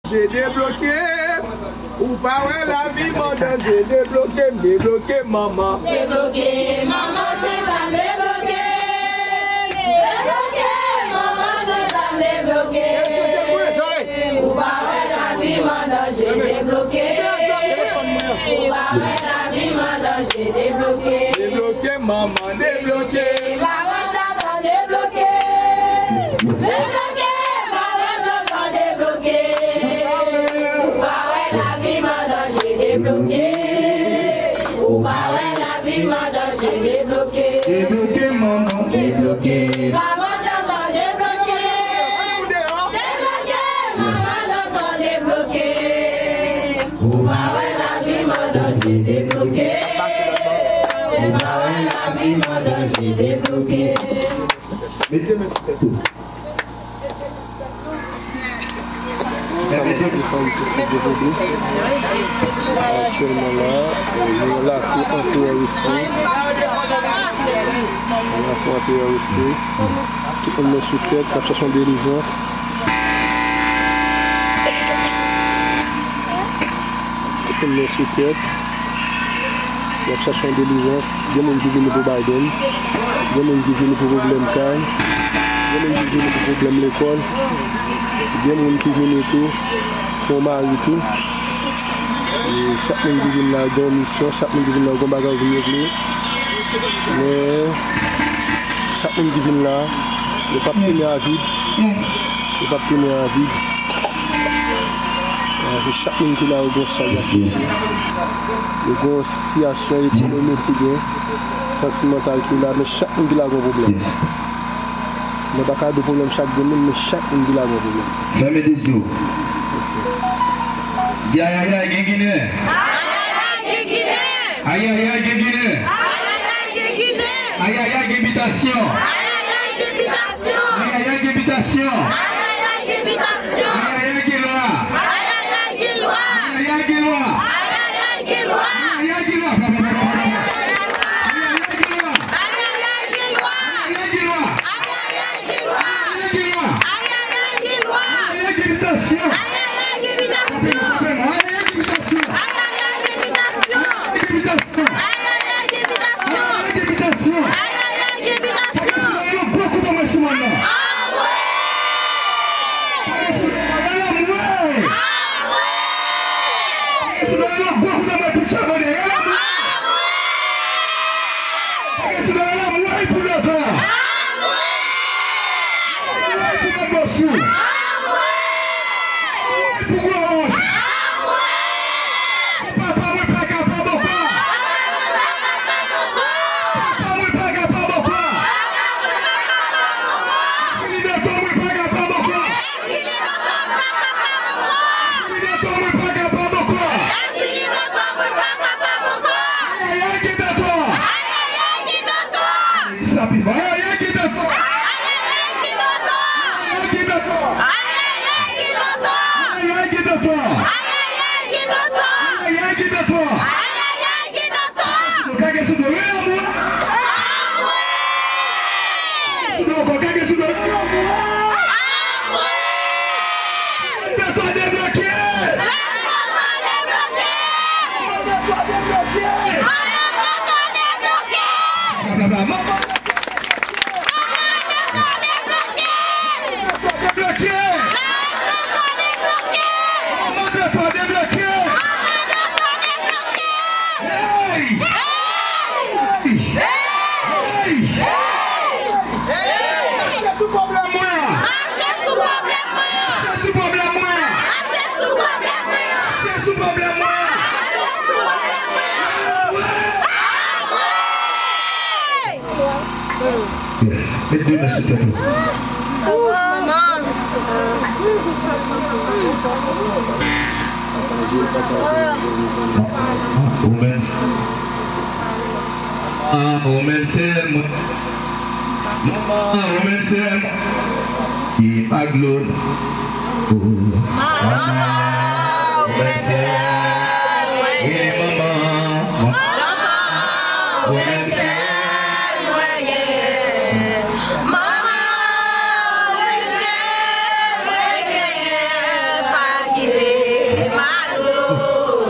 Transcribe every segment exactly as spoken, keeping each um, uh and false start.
J'ai débloqué. Ou pas ouais la vie mon Dieu, j'ai débloqué, débloqué maman. Débloqué, maman c'est pas débloqué. Débloqué, maman c'est pas débloqué. Ou pas ouais la vie mon Dieu, j'ai débloqué. Ou pas ouais la vie mon Dieu, j'ai débloqué. Débloqué maman, débloqué. Maman ça va débloquer. Débloqué, maman ça va débloquer. Ou pas ouais la vie mon Dieu, j'ai débloqué. Ou pas ouais la vie mon Dieu, j'ai débloqué. Débloqué maman, Débloqué. Maman ça va débloquer. Débloqué, maman ça va débloquer. Ou pas ouais la vie mon Dieu, j'ai débloqué. Ou pas ouais la vie mon Dieu, j'ai débloqué. mettez-moi tout. Actuellement là, nous là pour antiterroristes. On a pour antiterroristes. Tout le monde sous tête, la cherchation de délivrance. Tout le monde sous tête. La cherchation de délivrance. Il y a des gens qui viennent pour Biden. Il y a des gens qui viennent pour problème caille. Il y a des gens qui viennent pour problème l'école. Il y a des gens qui viennent tout. Pour mari tout. Et chaque monde qui vient là dans mission, chaque monde qui vient là dans le bagage de régler. Mais chaque monde qui vient là, ne pas tenir à vide. Ne pas tenir à vide. Chaque monde qui est là au bon salaire. Le bon situation économique qui est sentimentale qui est là, mais chaque monde qui a un problème. Il n'y a pas de problème chaque jour, mais chaque monde qui a un problème. Fermez les yeux. Aïe aïe aïe Guinée. Aïe aïe aïe Guinée. Aïe aïe aïe Guébitation. Aïe aïe aïe Guébitation. Aïe aïe aïe Guébitation. Aïe aïe aïe Guébitation. Aïe aïe aïe Guéloa. Aïe aïe aïe Guéloa. Aïe aïe aïe Guéloa. Aïe aïe aïe Guéloa. Aïe aïe Guéloa. Mettez-moi sur ta tête. Vous-même, vous-même c'est moi. Vous-même c'est moi. Qui m'a gloire. Vous-même c'est moi. Vous-même c'est Yeah.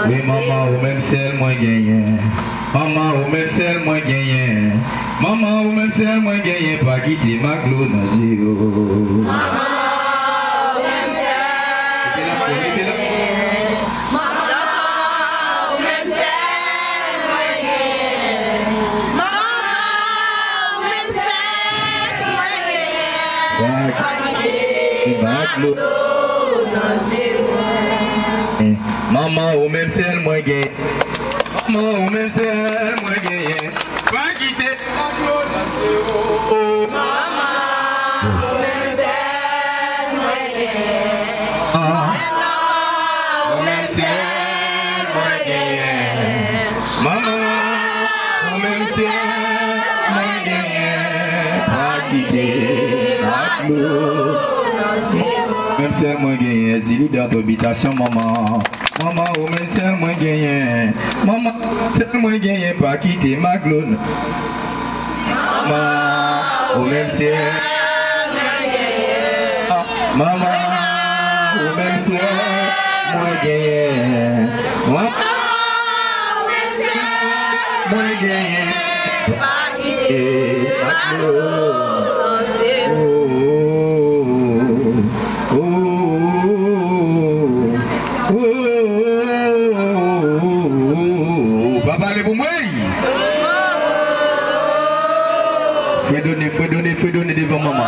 Oui, maman, ou même celle moins gagnée. Maman, ou même celle moins gagnée. Maman, ou même celle moins gagnée. Pas quitter ma clou dans zéro. Maman, ou même celle moins gagnée. Maman, ou même celle moins gagnée. Maman, ou même celle moins gagnée. Pas quitter ma clou dans zéro. Maman, ou même celle moins gagnée. Maman, ou même celle moins gagnée. Pas quitter ma clou dans zéro. Maman, ou même celle moins gagnée. Maman, ou même celle moins gagnée. Maman, ou même celle moins gagnée. Pas quitter ma clou. Même celle moins gagnée, Zili dans ton habitation, maman. Maman, ou même celle moins gagnée. Maman, celle moins gagnée, pas quitter ma clone. Maman, ou même celle moins gagnée. Maman, ou même celle moins gagnée. Maman, ou même celle moins gagnée, pas quitter ma clone. Faut donner, faut donner devant maman.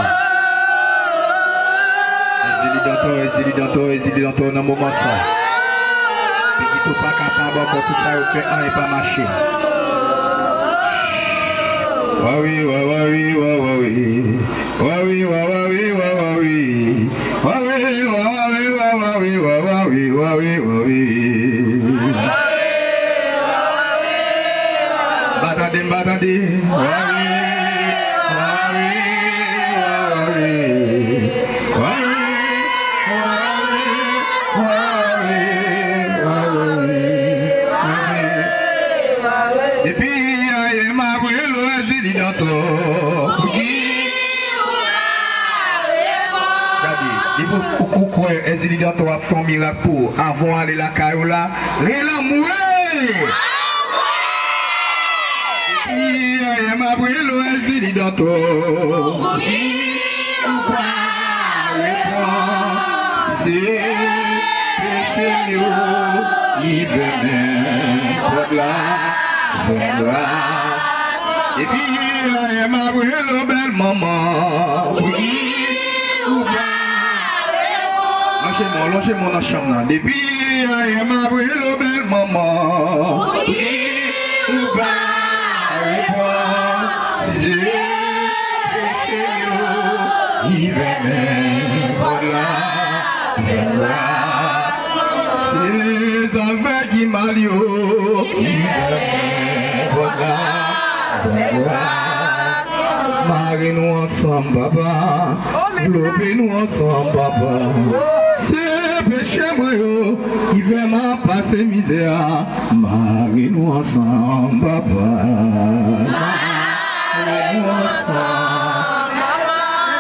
Zili dans toi, zili dans toi, zili dans toi, dans moment ça. Petit tout pas capable encore tout ça, au fait, un et pas marcher. Wa oui, wa wa oui, wa wa oui. Wa oui, wa wa oui, wa wa oui. Wa oui, wa wa oui, wa wa oui, wa wa oui, wa oui, wa oui. Batade, batade. Wa oui. Ezili dans toi ton miracle pour avant aller la caillou-là, réla moué. Et ma brûle ezili dans toi. C'est péché il et puis ma brûle belle maman. Lâchez-moi, lâchez-moi dans la chambre. Depuis, il m'a brûlé le bel maman. Oui, ou pas, c'est il va mettre là, les enfants qui m'allient, il va mettre là. Marie-nous ensemble, papa. Lopez-nous ensemble, papa. C'est péché, moi, il va m'en passer misère. Marie-nous ensemble, papa. Marie-nous ensemble, papa.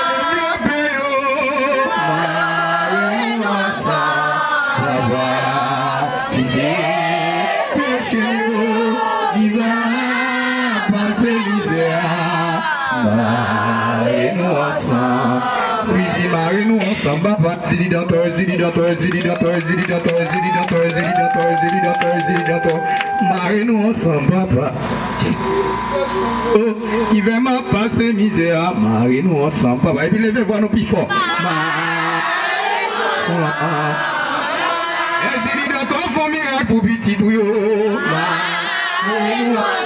Marie-nous ensemble, papa. C'est péché, il va passer misère. Marie-nous ensemble. Oui, marie-nous ensemble, papa. Zili dans toi, zili dans toi, zili dans toi, zili dans toi, zili dans toi, zili dans toi, zili dans toi, zili dans toi. Marie-nous ensemble, papa. Oh, il va m'en passer misère. Marie-nous ensemble, papa. Et puis levez voir nous plus fort. Marie-nous ensemble. Et zili dans toi, font miracle pour petit tuyau. Marie-nous ensemble.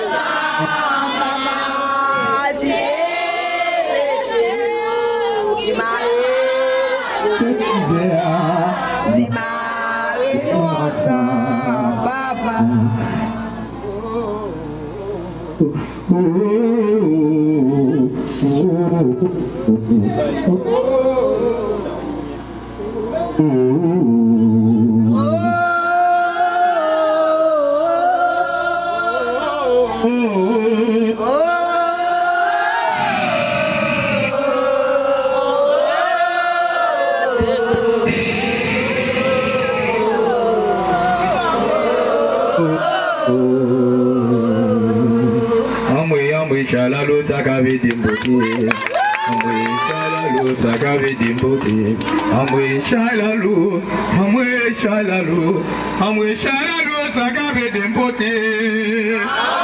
shalalo sakabe dimbote. Amwe shalalo sakabe dimbote. Amwe shalalo, amwe shalalo, amwe shalalo sakabe dimbote.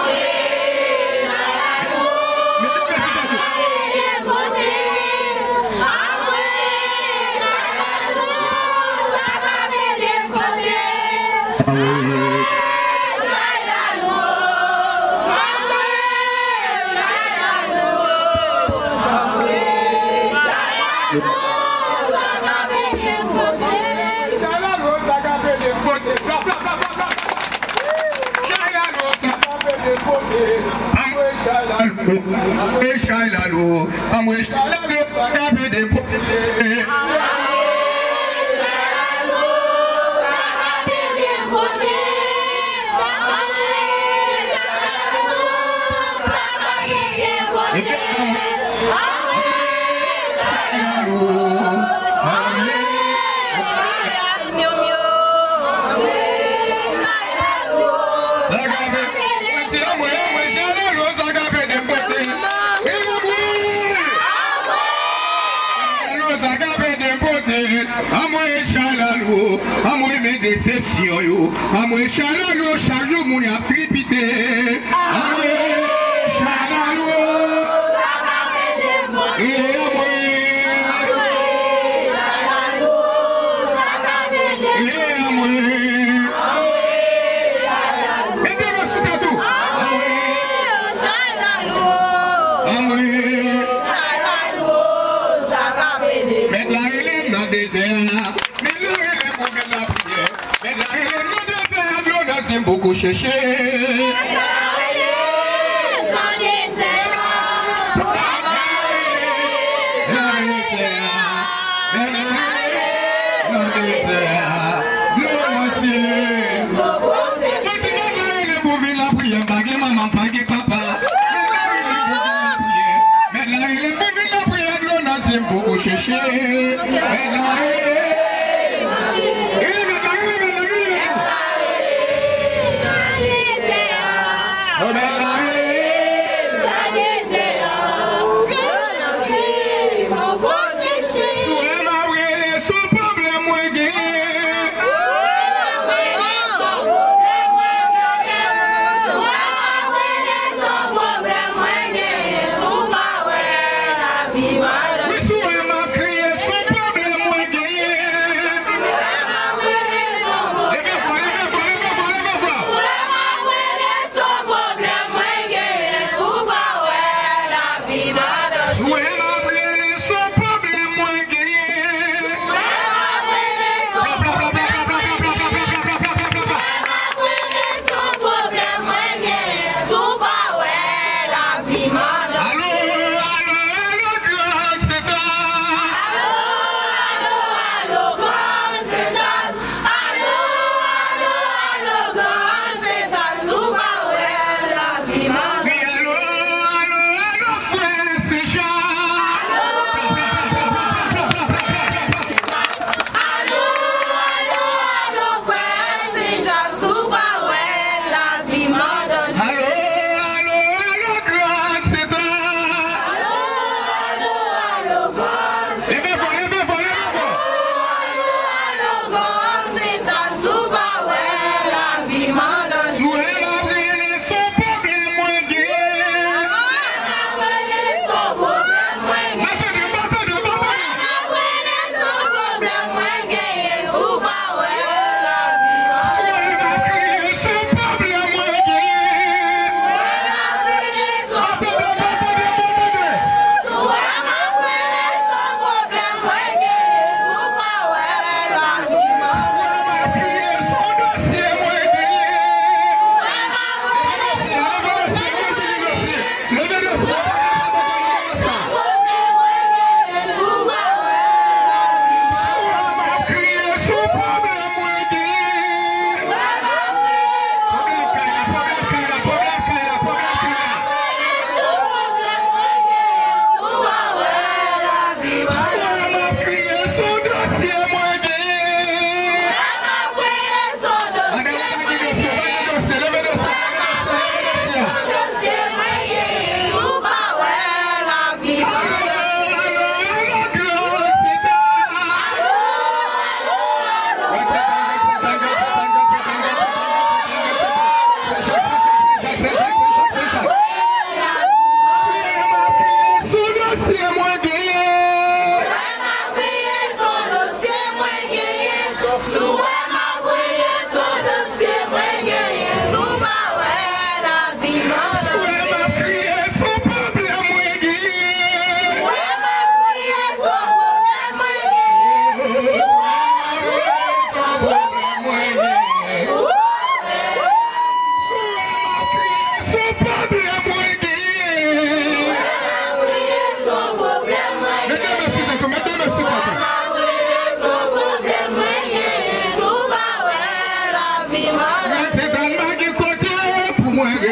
Amwe shalalo, amwe shalalo, sakabe dimbote. Amwe shalalo, amwe mes déceptions yo. Amwe shalalo, chaque jour mon a crépité. Amwe shalalo, et amwe shalalo, et amwe. Et de le soukato. Amwe shalalo, amwe shalalo, sakabede. Mais là il est dans désert. Beaucoup chercher. Beaucoup chercher.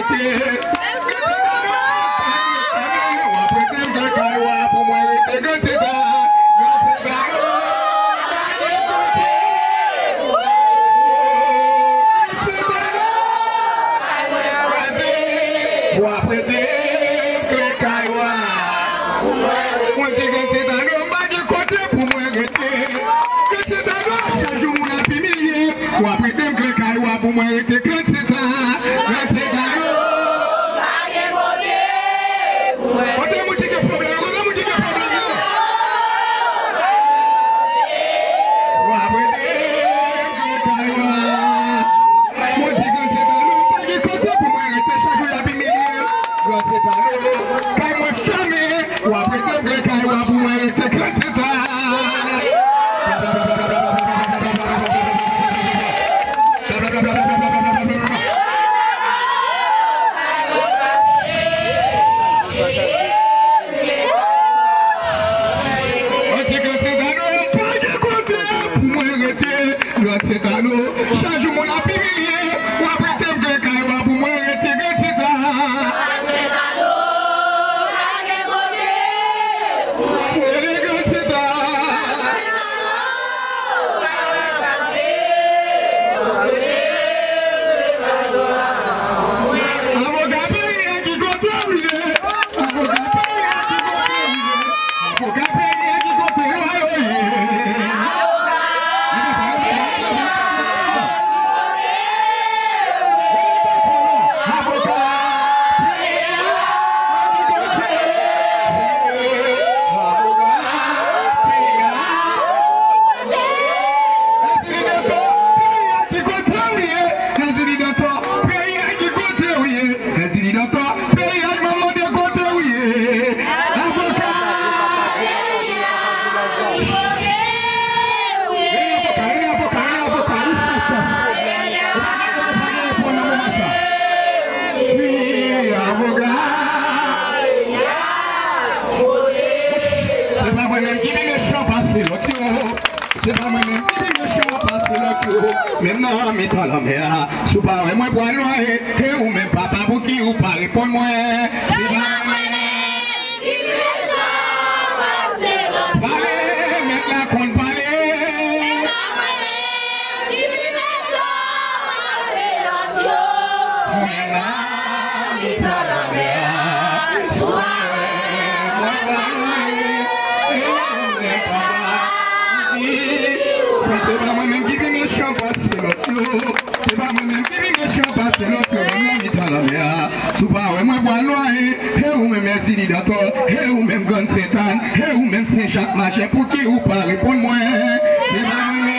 Maintenant, mi ta la mère, sous pas moi pour loyer, et ou même papa pour qui ou pas répondre moi. Parlez, maintenant qu'on parle. C'est pas moi-même qui viens me chanter, c'est l'autre. C'est pas moi-même qui viens me chanter, c'est l'autre. Même dans la mer, tout pas ouais moi bois loyer, et ou même merci d'accord, et ou même gun Satan, et ou même Saint Jacques marché pour qui ou pas répondre moi. C'est pas moi-même.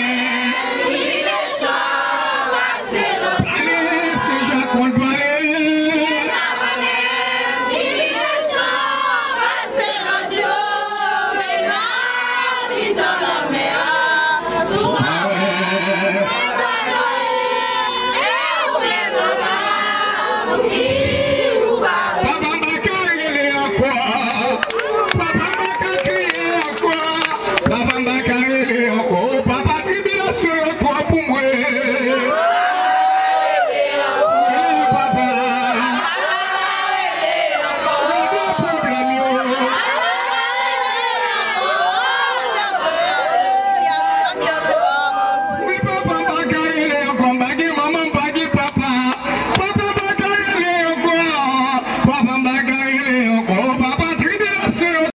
Allez, Saint Jacques on doit Oh,